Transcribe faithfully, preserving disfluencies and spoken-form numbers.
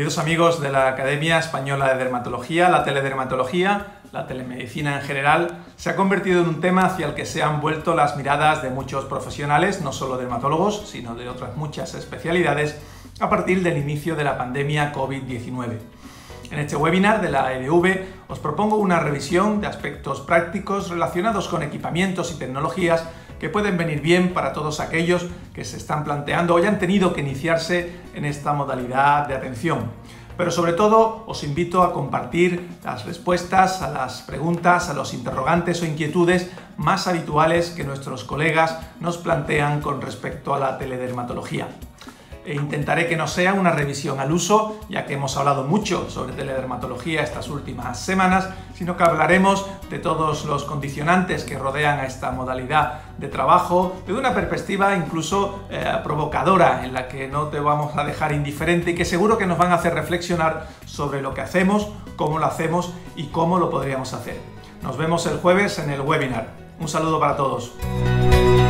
Queridos amigos de la Academia Española de Dermatología, la teledermatología, la telemedicina en general, se ha convertido en un tema hacia el que se han vuelto las miradas de muchos profesionales, no solo dermatólogos, sino de otras muchas especialidades, a partir del inicio de la pandemia COVID diecinueve. En este webinar de la E D V os propongo una revisión de aspectos prácticos relacionados con equipamientos y tecnologías que pueden venir bien para todos aquellos que se están planteando o ya han tenido que iniciarse en esta modalidad de atención. Pero sobre todo os invito a compartir las respuestas a las preguntas, a los interrogantes o inquietudes más habituales que nuestros colegas nos plantean con respecto a la teledermatología. E intentaré que no sea una revisión al uso, ya que hemos hablado mucho sobre teledermatología estas últimas semanas, sino que hablaremos de todos los condicionantes que rodean a esta modalidad de trabajo, desde una perspectiva incluso eh, provocadora, en la que no te vamos a dejar indiferente y que seguro que nos van a hacer reflexionar sobre lo que hacemos, cómo lo hacemos y cómo lo podríamos hacer. Nos vemos el jueves en el webinar. Un saludo para todos.